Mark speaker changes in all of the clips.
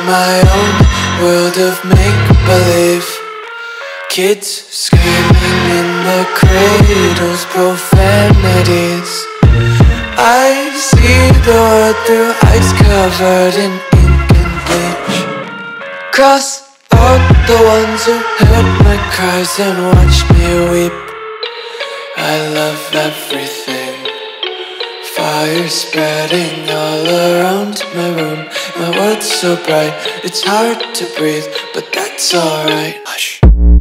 Speaker 1: my own world of make-believe. Kids screaming in the cradles, profanities. I see the world through eyes covered in ink and bleach. Cross out the ones who heard my cries and watched me weep. I love everything. Fire spreading all around my room. My world's so bright, it's hard to breathe, but that's alright. Hush.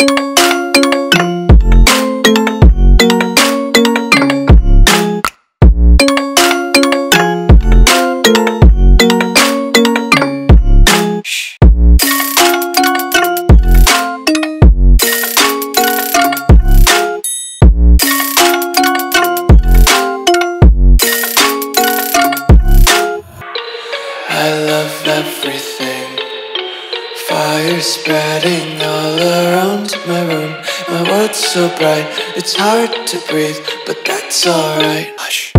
Speaker 1: I love everything. Fire spreading all around my room. My world's so bright, it's hard to breathe, but that's alright. Hush.